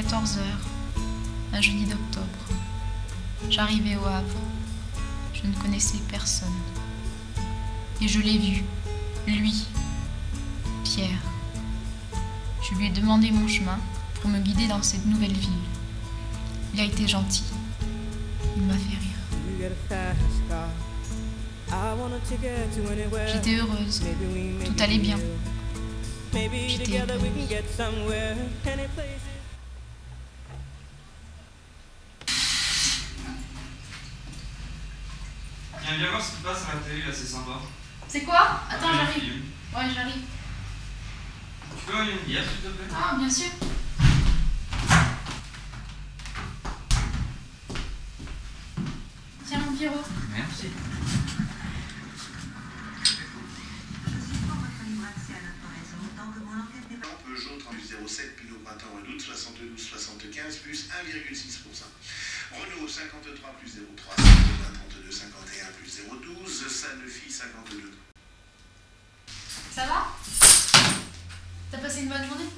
14 heures, un jeudi d'octobre. J'arrivais au Havre. Je ne connaissais personne. Et je l'ai vu, lui, Pierre. Je lui ai demandé mon chemin pour me guider dans cette nouvelle ville. Il a été gentil. Il m'a fait rire. J'étais heureuse. Tout allait bien. J'étais épanouie. Viens voir ce qui passe à la télé, là, c'est sympa. C'est quoi? Attends, Ouais, j'arrive. film. Ouais, j'arrive. Tu peux une bière, s'il te plaît? Ah, bien sûr. Tiens, mon Pierrot. Merci. Peugeot 3807, Pinot Printemps Redoute 72 75 plus 1,6%. Renault 53 plus 03, 32 51 plus 012, Sanofi 52. Ça va? T'as passé une bonne journée?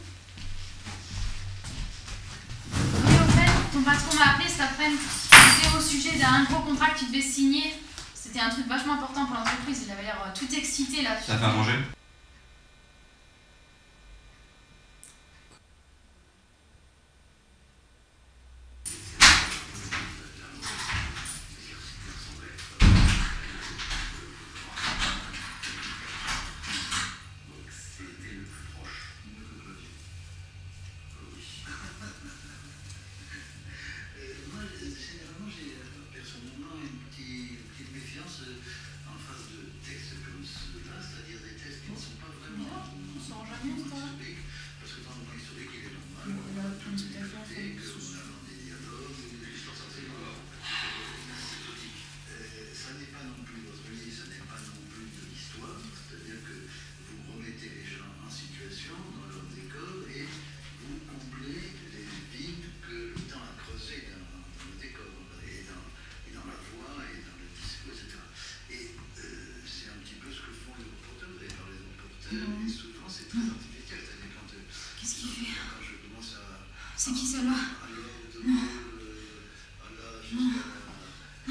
Oui, au fait, ton patron m'a appelé cet après-midi. C'était au sujet d'un gros contrat que tu devais signer. C'était un truc vachement important pour l'entreprise. Il avait l'air tout excité là. Ça fait à manger? Qu'est-ce qu'il fait? C'est qui celle-là? Non. Non. Non.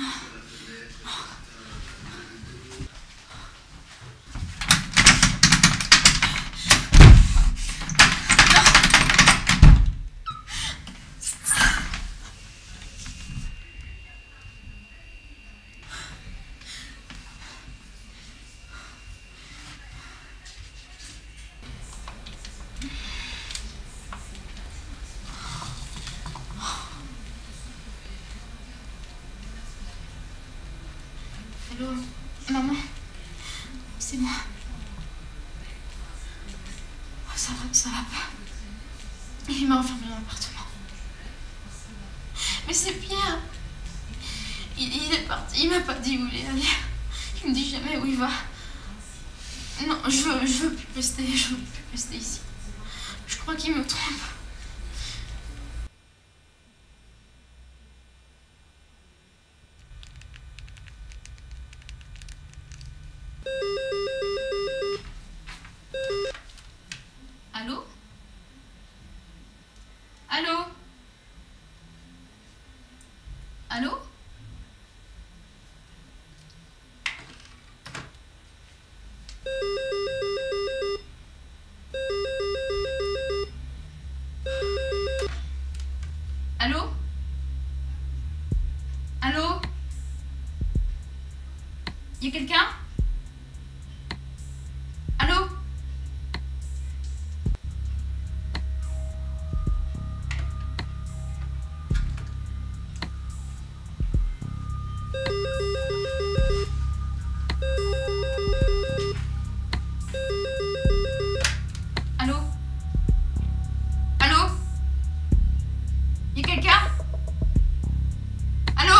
Allô, maman, c'est moi. Oh, ça va pas. Il m'a enfermé dans l'appartement. Mais c'est Pierre. Il est parti, il m'a pas dit où il est allé. Il me dit jamais où il va. Non, je veux plus rester ici. Je crois qu'il me trompe. Allô? Allô? Allô? Allô? Allô? Y a quelqu'un? Allô? Allô? Allô? Y a quelqu'un? Allô?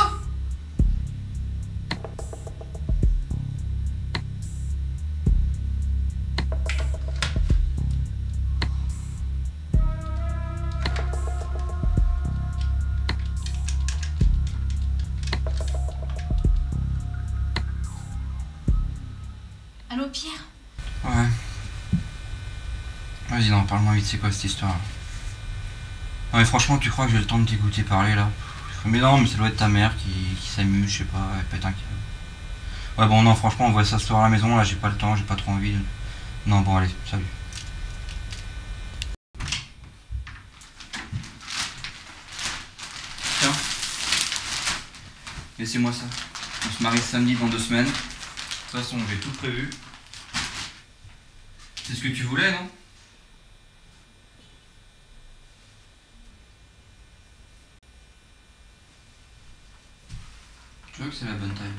Allô, Pierre? Ouais. Vas-y, non, parle-moi vite, c'est quoi cette histoire? Non mais franchement, tu crois que j'ai le temps de t'écouter parler là? Mais non, mais ça doit être ta mère qui s'amuse, je sais pas, elle pète un câble. Ouais bon non, franchement, on voit ça ce soir à la maison, là j'ai pas le temps, j'ai pas trop envie. Non bon allez, salut. Tiens. Laissez-moi ça. On se marie samedi dans 2 semaines. De toute façon, j'ai tout prévu. C'est ce que tu voulais, non? Tu vois que c'est la bonne taille.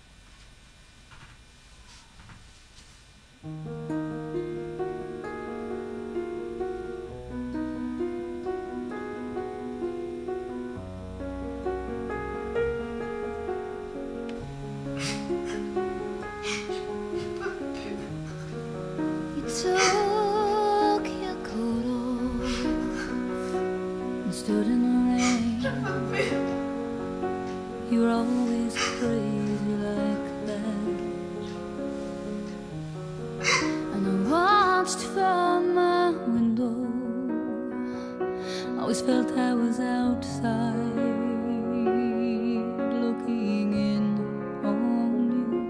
Took your coat off and stood in the rain. You were always crazy like that, and I watched from my window. Always felt I was outside looking in on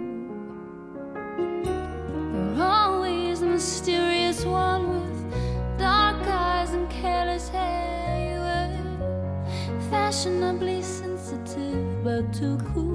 you. You're always the mysterious one with dark eyes and careless hair. You were fashionably sensitive, but too cool